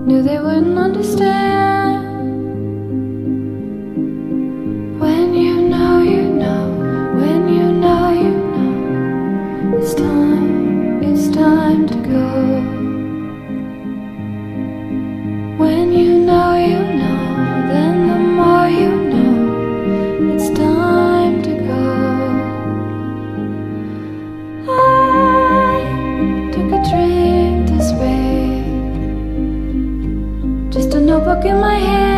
knew they wouldn't understand. When you know, you know. When you know, you know. It's time to go. When you know, you know. Then the more you know, it's time to go. I took a drink this way, just a notebook in my hand.